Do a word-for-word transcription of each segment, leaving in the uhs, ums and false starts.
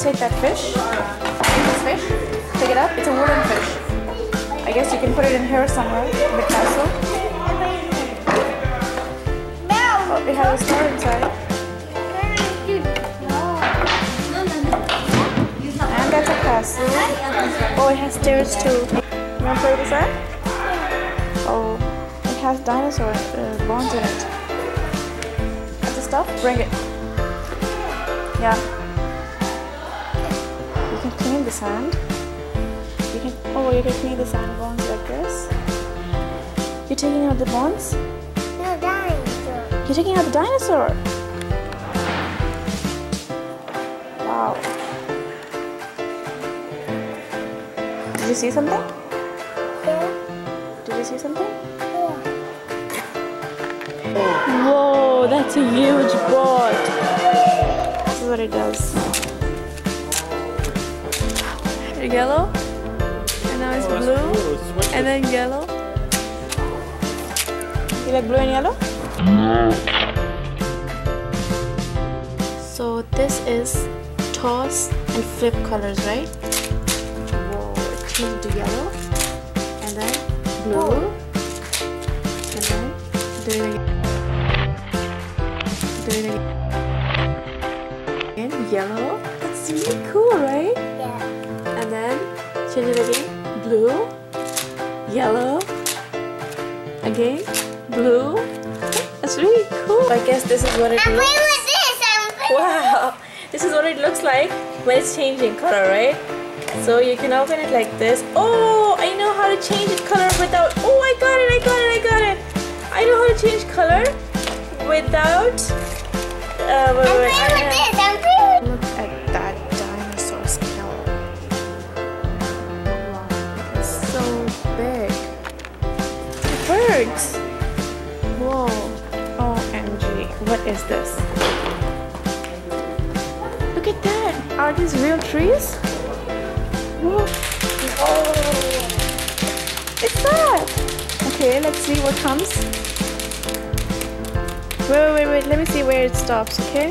take that fish. This fish. Pick it up. It's a wooden fish. I guess you can put it in here somewhere in the castle. Oh, it has a star inside. And that's a castle. Oh, it has stairs too. You wanna play with that? Oh, it has dinosaur uh, bones in it. That's the stuff? Bring it. Yeah. You can clean the sand. You can, oh, you can clean the sand bones like this. You're taking out the bones? No, dinosaur. You're taking out the dinosaur. Wow. Did you see something? Yeah. Did you see something? Yeah. Whoa, that's a huge boat. This is what it does. Yellow, and now it's blue, and then yellow. You like blue and yellow? So this is toss and flip colors, right? Whoa, it changed to yellow, and then blue, and then do it again. Do it again. And yellow. That's really cool, right? Yeah. And then change it again. Blue, yellow, again, blue. That's really cool. I guess this is what it I'm looks playing with this. I'm playing Wow, this is what it looks like when it's changing color, right? So you can open it like this. Oh, I know how to change it color without. Oh, I got it! I got it! I got it! I know how to change color without. Uh, wait, I'm wait, playing with I, this. I'm playing. Look at that dinosaur skull. Wow, it's so big. It hurts. Whoa. O M G. What is this? Look at that. Are these real trees? Whoa. Oh. It's that. Okay, let's see what comes. Wait, wait, wait, wait. Let me see where it stops, okay?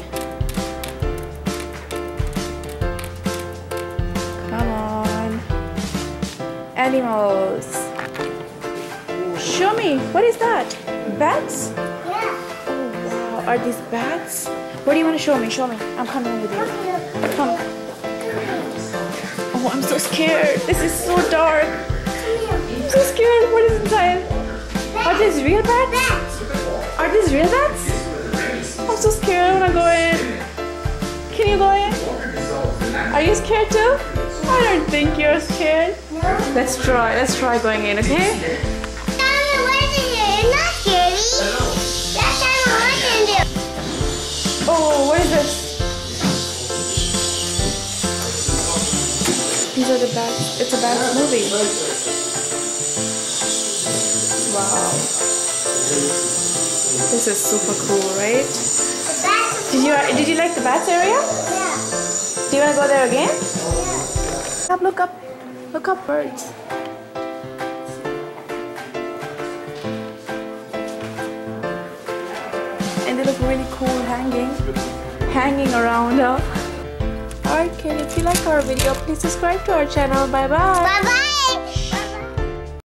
Come on. Animals. Show me. What is that? Bats? Yeah. Oh, wow. Are these bats? What do you want to show me? Show me. I'm coming with you. Come. Oh, I'm so scared. This is so dark. I'm so scared. What is inside? Are these real bats? Are these real bats? I'm so scared. I want to go in. Can you go in? Are you scared too? I don't think you're scared. No. Let's try. Let's try going in, okay? Mommy, what is it? It's not scary. That's not what I can do. Oh, what is this? These are the bats. It's a bats movie. Wow. This is super cool, right? Did you did you like the bats area? Yeah. Do you want to go there again? Yeah. Up, look up. Look up, birds. And they look really cool hanging. Hanging around. Huh? Alright, kid, if you like our video, please subscribe to our channel. Bye bye. Bye bye.